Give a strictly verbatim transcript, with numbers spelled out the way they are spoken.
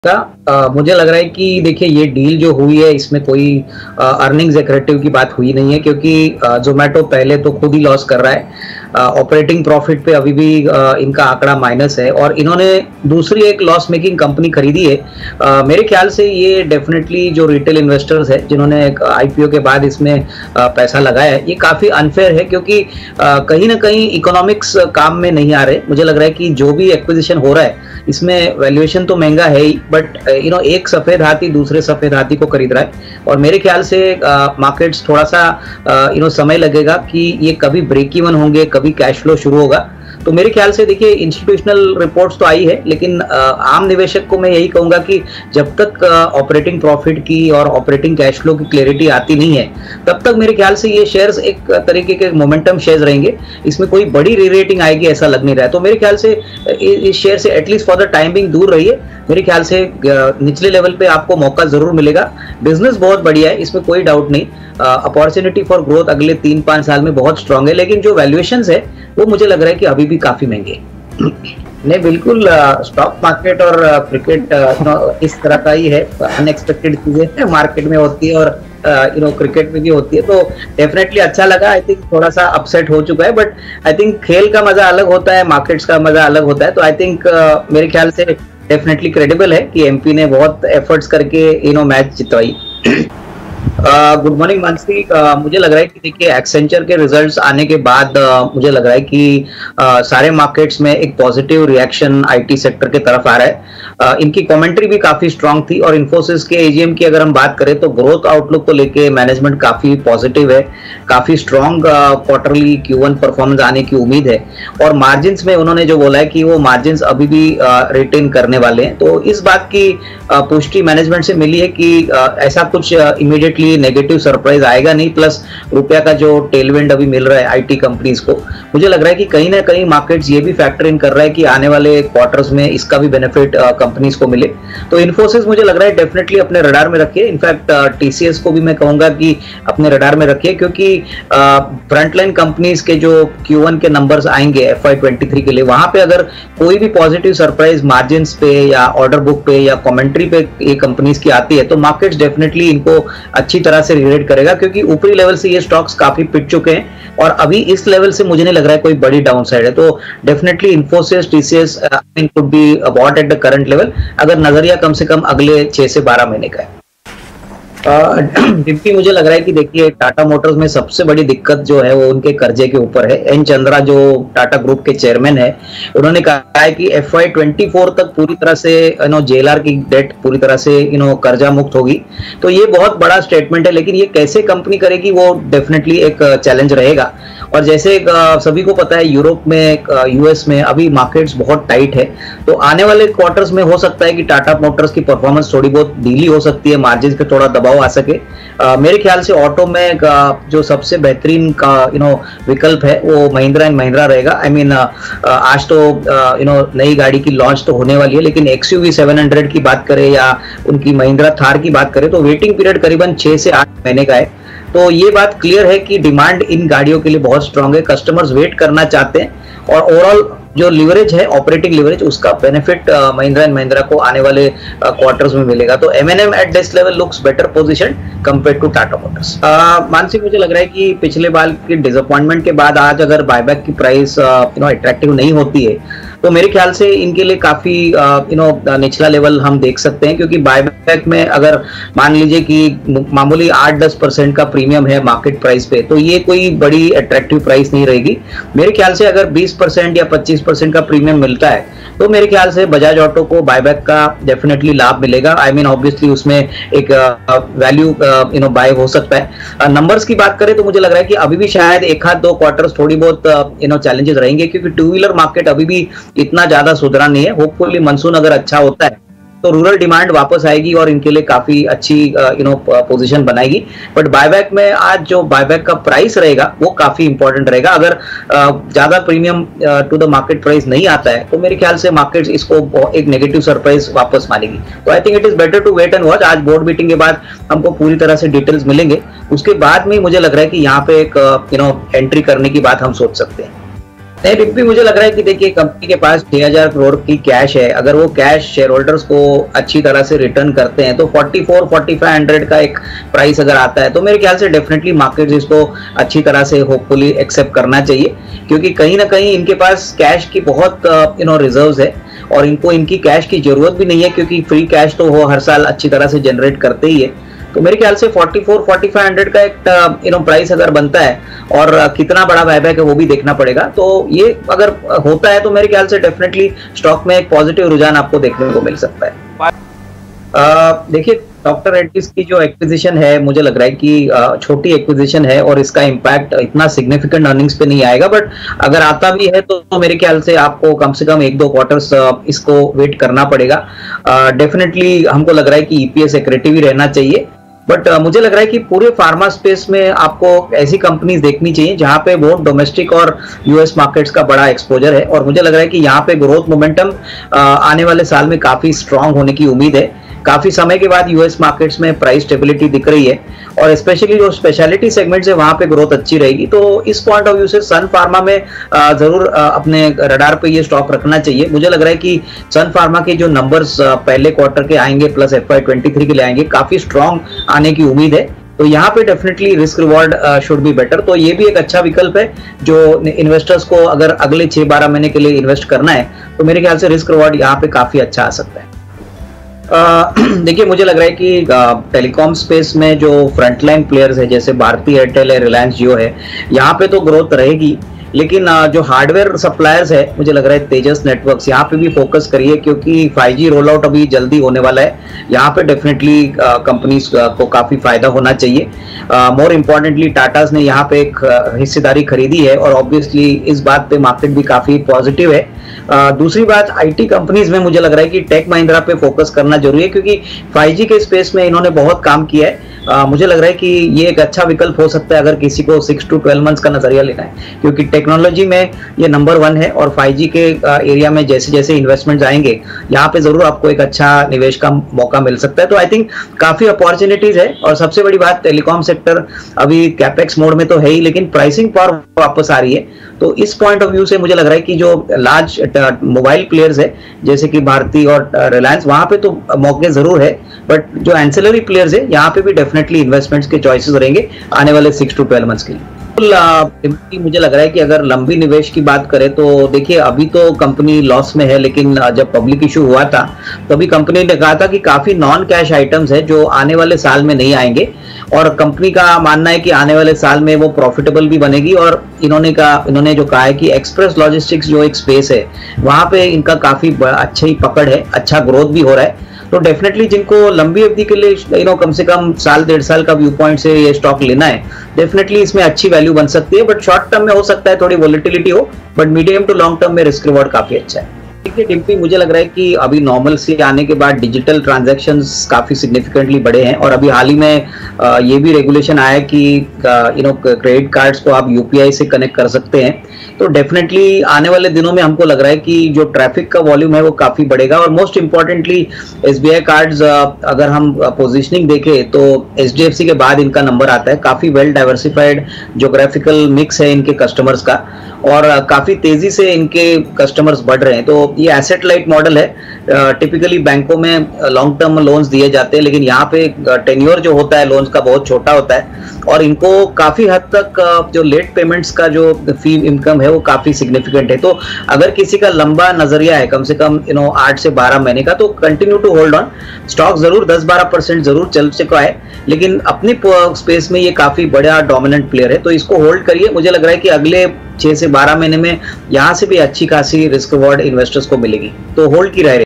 का अ, मुझे लग रहा है कि देखिए ये डील जो हुई है इसमें कोई अर्निंग्स एक्रेटिव की बात हुई नहीं है क्योंकि जोमेटो पहले तो खुद ही लॉस कर रहा है। ऑपरेटिंग प्रॉफिट पे अभी भी अ, इनका आंकड़ा माइनस है और इन्होंने दूसरी एक लॉस मेकिंग कंपनी खरीदी है। अ, मेरे ख्याल से ये डेफिनेटली जो रिटेल इन्वेस्टर्स है जिन्होंने आईपीओ के बाद इसमें अ, पैसा लगाया है, ये काफी अनफेयर है क्योंकि अ, कहीं ना कहीं इकोनॉमिक्स काम में नहीं आ रहे। मुझे लग रहा है कि जो भी एक्विजिशन हो रहा है इसमें वैल्यूएशन तो महंगा है ही, बट यू नो एक सफेद हाथी दूसरे सफेद हाथी को खरीद रहा है और मेरे ख्याल से मार्केट्स थोड़ा सा यू नो समय लगेगा कि ये कभी ब्रेक इवन होंगे, कभी कैश फ्लो शुरू होगा। तो मेरे ख्याल से देखिए इंस्टीट्यूशनल रिपोर्ट्स तो आई है, लेकिन आ, आम निवेशक को मैं यही कहूंगा कि जब तक ऑपरेटिंग प्रॉफिट की और ऑपरेटिंग कैश फ्लो की क्लैरिटी आती नहीं है तब तक मेरे ख्याल से ये शेयर्स एक तरीके के मोमेंटम शेयर्स रहेंगे। इसमें कोई बड़ी री-रेटिंग आएगी ऐसा लग नहीं रहा है। तो मेरे ख्याल से इस शेयर से at least for the time being दूर रहिए। मेरे ख्याल से निचले लेवल पे आपको मौका जरूर मिलेगा। बिजनेस बहुत बढ़िया है, इसमें कोई डाउट नहीं। अपॉर्चुनिटी फॉर ग्रोथ अगले तीन पांच साल में बहुत स्ट्रांग है, लेकिन जो वैल्यूएशंस है वो मुझे लग रहा है कि अभी भी काफी महंगे। नहीं, बिल्कुल स्टॉक मार्केट और क्रिकेट इस तरह का ही है। अनएक्सपेक्टेड चीजें मार्केट में होती है और यू नो क्रिकेट में भी होती है। तो डेफिनेटली अच्छा लगा। आई थिंक थोड़ा सा अपसेट हो चुका है, बट आई थिंक खेल का मजा अलग होता है, मार्केट्स का मजा अलग होता है। तो आई थिंक uh, मेरे ख्याल से डेफिनेटली क्रेडिबल है कि एमपी ने बहुत एफर्ट्स करके यू नो मैच जितवाई। Good morning Mansi. uh, मुझे लग रहा है कि देखिए एक्सेंचर के रिजल्ट्स आने के बाद uh, मुझे लग रहा है कि uh, सारे मार्केट्स में एक पॉजिटिव रिएक्शन आईटी सेक्टर के तरफ आ रहा है। uh, इनकी कमेंट्री भी काफी स्ट्रांग थी और इन्फोसिस के एजीएम की अगर हम बात करें तो ग्रोथ आउटलुक को लेके मैनेजमेंट काफी पॉजिटिव है। काफी strong quarterly Q one performance आने की उम्मीद है और मार्जिन में उन्होंने जो बोला है कि वो मार्जिन अभी भी रिटेन uh, करने वाले हैं। तो इस बात की uh, पुष्टि मैनेजमेंट से मिली है कि uh, ऐसा कुछ इमीडिएटली uh, नेगेटिव सरप्राइज आएगा नहीं। प्लस रुपया का जो टेलविंड अभी मिल रहा है आईटी कंपनीज को, मुझे लग रहा है कि कहीं ना कहीं मार्केट्स ये भी फैक्टर इन कर रहा है कि आने वाले क्वार्टर्स में इसका भी बेनिफिट कंपनीज को मिले। तो इन्फोसिस मुझे लग रहा है डेफिनेटली अपने रडार में रखिए। इनफैक्ट टीसीएस को भी मैं कहूंगा कि अपने रडार में रखिए क्योंकि फ्रंटलाइन कंपनीज के जो क्यू वन के नंबर्स आएंगे एफ आई ट्वेंटी थ्री के लिए, वहां पे अगर कोई भी पॉजिटिव सरप्राइज मार्जिन पे या ऑर्डर बुक पे या कमेंट्री पे ये कंपनीज की आती है तो मार्केट्स डेफिनेटली इनको अच्छी तरह से रिलेट करेगा क्योंकि ऊपरी लेवल से ये स्टॉक्स काफी पिट चुके हैं और अभी इस लेवल से मुझे नहीं लग रहा है कोई बड़ी डाउन साइड है। तो definitely Infosys TCS could be bought at the current level अगर नजरिया कम से कम अगले छह से बारह महीने का है। डिप्टी मुझे लग रहा है कि देखिए टाटा मोटर्स में सबसे बड़ी दिक्कत जो है वो उनके कर्जे के ऊपर है। एन चंद्रा जो टाटा ग्रुप के चेयरमैन है, उन्होंने कहा है कि एफ आई ट्वेंटी फोर तक पूरी तरह से यू नो जेएलआर की डेट पूरी तरह से यू नो कर्जा मुक्त होगी। तो ये बहुत बड़ा स्टेटमेंट है, लेकिन ये कैसे कंपनी करेगी वो डेफिनेटली एक चैलेंज रहेगा। और जैसे सभी को पता है यूरोप में, यूएस में अभी मार्केट्स बहुत टाइट है, तो आने वाले क्वार्टर्स में हो सकता है कि टाटा मोटर्स की परफॉर्मेंस थोड़ी बहुत ढीली हो सकती है, मार्जिन पे थोड़ा दबाव आ सके। uh, मेरे ख्याल से ऑटो में uh, जो सबसे बेहतरीन का यू नो विकल्प है वो महिंद्रा एंड महिंद्रा रहेगा। I I mean mean, uh, आज तो यू नो नई गाड़ी की लॉन्च तो होने वाली है, लेकिन एक्सयूवी सेवन हंड्रेड की बात करें या उनकी महिंद्रा थार की बात करें तो वेटिंग पीरियड करीबन छह से आठ महीने का है। तो ये बात क्लियर है कि डिमांड इन गाड़ियों के लिए बहुत स्ट्रांग है, कस्टमर्स वेट करना चाहते हैं और ओवरऑल जो लिवरेज है, ऑपरेटिंग लिवरेज, उसका बेनिफिट महिंद्रा एंड महिंद्रा को आने वाले क्वार्टर्स uh, में मिलेगा। तो MNM at this level looks better position compare to Tata Motors. मानसिक मुझे लग रहा है कि पिछले बार की डिसअपॉइंटमेंट के बाद आज अगर बायबैक की प्राइस यू नो अट्रैक्टिव नहीं होती है तो मेरे ख्याल से इनके लिए काफी यू नो निचला लेवल हम देख सकते हैं, क्योंकि बायबैक में अगर मान लीजिए कि मामूली आठ दस परसेंट का प्रीमियम है मार्केट प्राइस पे तो ये कोई बड़ी अट्रैक्टिव प्राइस नहीं रहेगी। मेरे ख्याल से अगर बीस परसेंट या पच्चीस परसेंट का प्रीमियम मिलता है तो मेरे ख्याल से बजाज ऑटो को बायबैक का डेफिनेटली लाभ मिलेगा। आई मीन ऑब्वियसली उसमें एक वैल्यू यू नो बाय हो सकता है। नंबर्स uh, की बात करें तो मुझे लग रहा है कि अभी भी शायद एक हाथ दो क्वार्टर्स थोड़ी बहुत यू नो चैलेंजेस रहेंगे, क्योंकि टू व्हीलर मार्केट अभी भी इतना ज्यादा सुधरा नहीं है। होपफुली मानसून अगर अच्छा होता है तो रूरल डिमांड वापस आएगी और इनके लिए काफी अच्छी यू नो पोजीशन बनाएगी। बट बायबैक में आज जो बायबैक का प्राइस रहेगा वो काफी इंपॉर्टेंट रहेगा। अगर uh, ज्यादा premium to the market price नहीं आता है तो मेरे ख्याल से मार्केट इसको एक नेगेटिव सरप्राइज वापस मानेगी। तो I think it is better to wait and watch. आज बोर्ड मीटिंग के बाद हमको पूरी तरह से डिटेल्स मिलेंगे, उसके बाद में मुझे लग रहा है कि यहाँ पे एक यू नो एंट्री करने की बात हम सोच सकते हैं। नहीं डिम्पी, मुझे लग रहा है कि देखिए कंपनी के पास छह हज़ार करोड़ की कैश है। अगर वो कैश शेयर होल्डर्स को अच्छी तरह से रिटर्न करते हैं तो चौवालीस, पैंतालीस सौ का एक प्राइस अगर आता है तो मेरे ख्याल से डेफिनेटली मार्केट इसको अच्छी तरह से होपफुली एक्सेप्ट करना चाहिए, क्योंकि कहीं ना कहीं इनके पास कैश की बहुत यू नो रिजर्व्स है और इनको इनकी कैश की जरूरत भी नहीं है, क्योंकि फ्री कैश तो वो हर साल अच्छी तरह से जनरेट करते ही है। तो मेरे ख्याल से चौवालीस, पैंतालीस सौ का एक यू नो प्राइस अगर बनता है और कितना बड़ा बायबैक है वो भी देखना पड़ेगा। तो ये अगर होता है तो मेरे ख्याल से डेफिनेटली स्टॉक में एक पॉजिटिव रुझान आपको देखने को मिल सकता है। देखिए डॉक्टर रेड्डीज की जो एक्विजिशन है, मुझे लग रहा है कि छोटी एक्विजिशन है और इसका इम्पैक्ट इतना सिग्निफिकेंट अर्निंग्स पे नहीं आएगा, बट अगर आता भी है तो, तो मेरे ख्याल से आपको कम से कम एक दो क्वार्टर्स इसको वेट करना पड़ेगा। डेफिनेटली हमको लग रहा है कि ईपीएस एक्रेटिव ही रहना चाहिए, बट uh, मुझे लग रहा है कि पूरे फार्मा स्पेस में आपको ऐसी कंपनीज देखनी चाहिए जहां पे वो डोमेस्टिक और यूएस मार्केट्स का बड़ा एक्सपोजर है, और मुझे लग रहा है कि यहाँ पे ग्रोथ मोमेंटम uh, आने वाले साल में काफी स्ट्रांग होने की उम्मीद है। काफी समय के बाद यूएस मार्केट्स में प्राइस स्टेबिलिटी दिख रही है और स्पेशली जो स्पेशलिटी सेगमेंट्स है वहां पे ग्रोथ अच्छी रहेगी। तो इस पॉइंट ऑफ व्यू से सन फार्मा में आ, जरूर आ, अपने रडार पे ये स्टॉक रखना चाहिए। मुझे लग रहा है कि सन फार्मा के जो नंबर्स पहले क्वार्टर के आएंगे plus F I twenty three के लिए आएंगे, काफी स्ट्रॉन्ग आने की उम्मीद है। तो यहाँ पे definitely risk reward should be better, तो ये भी एक अच्छा विकल्प है जो इन्वेस्टर्स को अगर अगले छह बारह महीने के लिए इन्वेस्ट करना है तो मेरे ख्याल से रिस्क रिवॉर्ड यहाँ पे काफी अच्छा आ सकता है। देखिए मुझे लग रहा है कि टेलीकॉम स्पेस में जो फ्रंटलाइन प्लेयर्स है जैसे भारती एयरटेल है, रिलायंस जियो है, यहाँ पे तो ग्रोथ रहेगी, लेकिन जो हार्डवेयर सप्लायर्स है मुझे लग रहा है तेजस नेटवर्क्स, यहाँ पे भी फोकस करिए क्योंकि फाइव जी रोल आउट अभी जल्दी होने वाला है। यहाँ पे डेफिनेटली कंपनीज को काफी फायदा होना चाहिए। मोर इम्पोर्टेंटली टाटास ने यहाँ पे एक हिस्सेदारी खरीदी है और ऑब्वियसली इस बात पे मार्केट भी काफी पॉजिटिव है। Uh, दूसरी बात आईटी कंपनीज में मुझे लग रहा है कि टेक महिंद्रा पे फोकस करना जरूरी है, क्योंकि फाइव जी के स्पेस में इन्होंने बहुत काम किया है। uh, मुझे लग रहा है कि ये एक अच्छा विकल्प हो सकता है अगर किसी को सिक्स टू ट्वेल्व मंथ्स का नजरिया लेना है, क्योंकि टेक्नोलॉजी में ये नंबर वन है और फाइव जी के एरिया में जैसे जैसे इन्वेस्टमेंट आएंगे यहाँ पे जरूर आपको एक अच्छा निवेश का मौका मिल सकता है। तो आई थिंक काफी अपॉर्चुनिटीज है और सबसे बड़ी बात टेलीकॉम सेक्टर अभी कैपेक्स मोड में तो है ही, लेकिन प्राइसिंग पावर वापस आ रही है। तो इस पॉइंट ऑफ व्यू से मुझे लग रहा है कि जो लार्ज मोबाइल प्लेयर्स है जैसे कि भारती और रिलायंस, वहां पे तो मौके जरूर है, बट जो एंसिलरी प्लेयर्स है यहाँ पे भी डेफिनेटली इन्वेस्टमेंट्स के चॉइसेस रहेंगे आने वाले सिक्स टू ट्वेल्व मंथ्स के लिए। मुझे लग रहा है कि अगर लंबी निवेश की बात करें तो देखिए अभी तो कंपनी लॉस में है, लेकिन जब पब्लिक इशू हुआ था तभी कंपनी ने कहा था कि काफी नॉन कैश आइटम्स है जो आने वाले साल में नहीं आएंगे, और कंपनी का मानना है कि आने वाले साल में वो प्रॉफिटेबल भी बनेगी। और इन्होंने कहा इन्होंने जो कहा है कि एक्सप्रेस लॉजिस्टिक्स जो एक स्पेस है वहां पे इनका काफी अच्छी पकड़ है, अच्छा ग्रोथ भी हो रहा है। तो डेफिनेटली जिनको लंबी अवधि के लिए यू नो कम से कम साल डेढ़ साल का व्यू पॉइंट से ये स्टॉक लेना है, डेफिनेटली इसमें अच्छी वैल्यू बन सकती है। बट शॉर्ट टर्म में हो सकता है थोड़ी वॉलेटिलिटी हो, but medium to long term में रिस्क रिवॉर्ड काफी अच्छा है। देखिए डिम्पी, मुझे लग रहा है कि अभी नॉर्मल से आने के बाद डिजिटल ट्रांजैक्शंस काफी सिग्निफिकेंटली बढ़े हैं, और अभी हाल ही में ये भी रेगुलेशन आया कि यू नो क्रेडिट कार्ड्स को आप यूपीआई से कनेक्ट कर सकते हैं। तो डेफिनेटली आने वाले दिनों में हमको लग रहा है कि जो ट्रैफिक का वॉल्यूम है वो काफी बढ़ेगा, और मोस्ट इंपॉर्टेंटली एसबीआई कार्ड्स अगर हम पोजीशनिंग देखें तो एचडीएफसी के बाद इनका नंबर आता है। काफी वेल डाइवर्सिफाइड ज्योग्राफिकल मिक्स है इनके कस्टमर्स का, और काफी तेजी से इनके कस्टमर्स बढ़ रहे हैं। तो ये एसेट लाइट मॉडल है। टिपिकली बैंकों में लॉन्ग टर्म लोन्स दिए जाते हैं, लेकिन यहाँ पे टेन्योर जो होता है लोन्स का बहुत छोटा होता है, और इनको काफी हद तक जो लेट पेमेंट्स का जो फी इनकम है वो काफी सिग्निफिकेंट है। तो अगर किसी का लंबा नजरिया है कम से कम यू नो आठ से बारह महीने का, तो continue to hold on. Stock जरूर दस बारह परसेंट जरूर चल चुका है, लेकिन अपनी स्पेस में ये काफी बड़ा डोमिनेंट प्लेयर है, तो इसको होल्ड करिए। मुझे लग रहा है कि अगले छह से बारह महीने में यहाँ से भी अच्छी खासी रिस्क रिवॉर्ड इन्वेस्टर्स को मिलेगी, तो होल्ड की राय।